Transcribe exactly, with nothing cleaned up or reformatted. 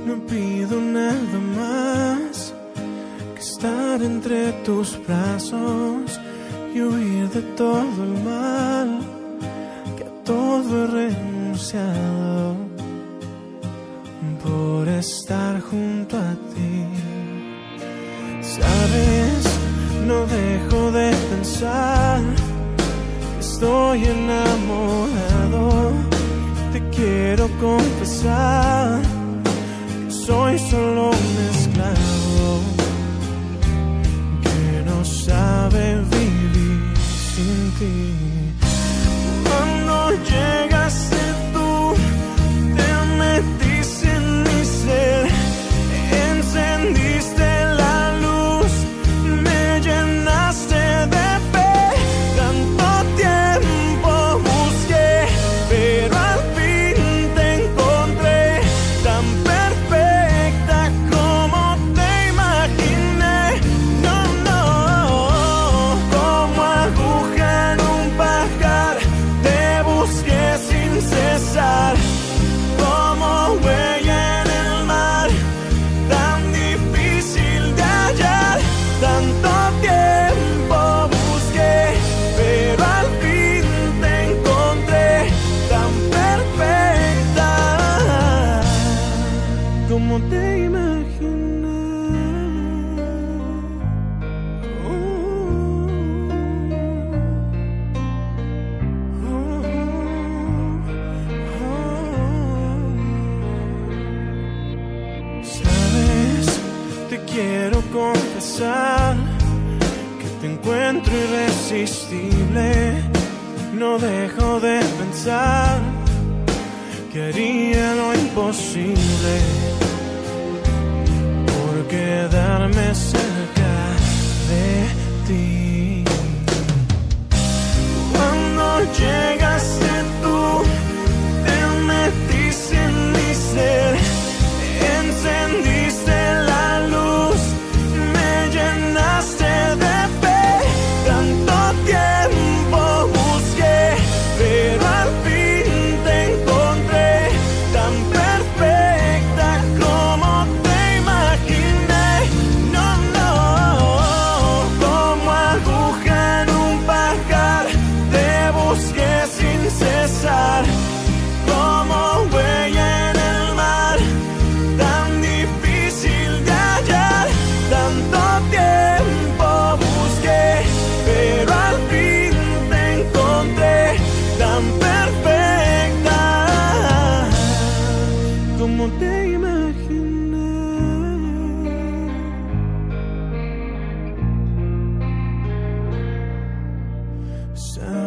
No pido nada más que estar entre tus brazos y huir de todo el mal, que a todo he renunciado por estar junto a ti. Sabes, no dejo de pensar que estoy enamorado. Te quiero confesar que soy solo un esclavo que no sabe vivir sin ti. Cuando llegaste tú, te metiste en mi ser, encendiste la luz, me llenaste de fe. Tanto tiempo busqué, pero al fin te encontré, tan perfecta como te imaginé. No, no, como aguja en un pajar, te busqué sin cesar, como huella en el mar, tan difícil de hallar. Tanto tiempo busqué, pero al fin te encontré, tan perfecta como te imaginé. Oh, oh, oh. Sabes, te quiero confesar que te encuentro irresistible. No dejo de pensar que haría lo imposible por quedarme cerca de ti. Cuando llegaste tú, te metiste en mi ser, encendiste la luz, me llenaste de fe. Tanto tiempo busqué, pero al fin te encontré, tan perfecta como te imaginé. No, no, como aguja en un pajar, te busqué sin cesar, como huella en el mar, tan difícil de hallar. Tanto tiempo busqué, pero al fin te encontré, tan perfecta como te imaginé. Sabes